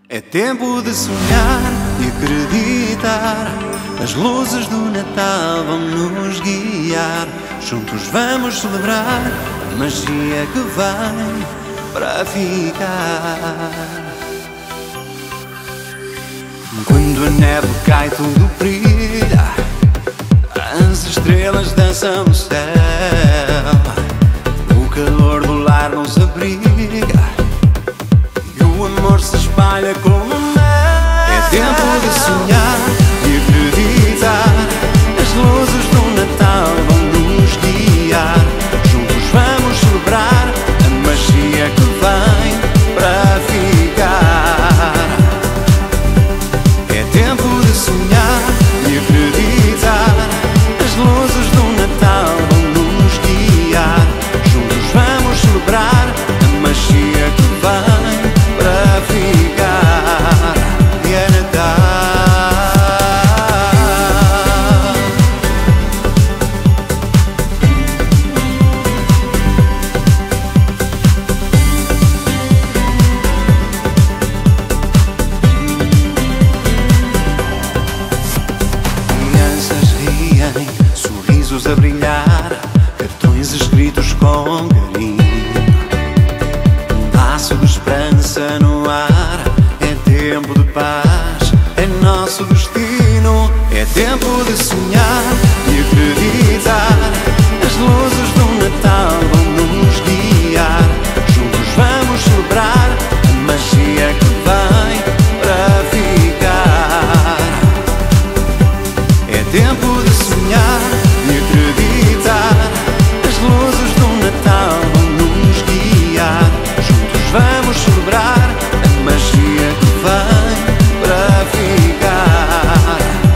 É tempo de sonhar e acreditar. As luzes do Natal vão nos guiar. Juntos vamos celebrar a magia que vem para ficar. Quando a neve cai, tudo brilha. As estrelas dançam no céu. O calor do lar nos abriga. O amor se espalha como mel. É tempo de sonhar e acreditar. As luzes do Natal vão nos guiar. Juntos vamos celebrar a magia que vem para ficar. É tempo de sonhar e acreditar. As luzes do Natal vão nos guiar. Juntos vamos celebrar a magia que vem para ficar. E é Natal. Crianças riem, sorrisos a brilhar, cartões escritos com carinho. Laço de esperança no ar. É tempo de paz, é nosso destino. É tempo de sonhar e acreditar. As luzes do Natal vão nos guiar. Juntos vamos celebrar a magia que vem para ficar. É tempo de sonhar e acreditar. As luzes do Natal vão nos guiar. Vamos celebrar a magia que vem para ficar.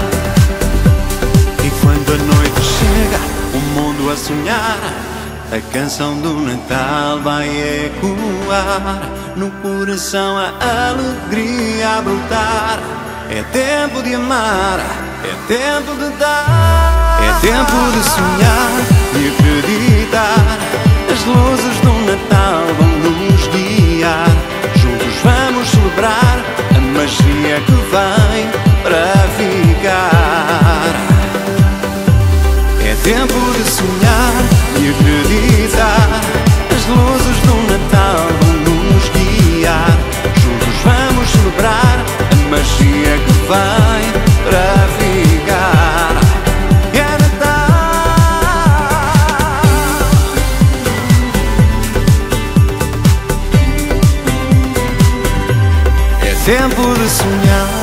E quando a noite chega, o mundo a sonhar, a canção do Natal vai ecoar. No coração a alegria a brotar. É tempo de amar, é tempo de dar. É tempo de sonhar e acreditar. As luzes do Natal vão nos guiar. Juntos vamos celebrar a magia que vem para ficar. É tempo de sonhar e acreditar. As luzes do Natal vão nos guiar. Juntos vamos celebrar a magia que vem para ficar. É tempo de sonhar.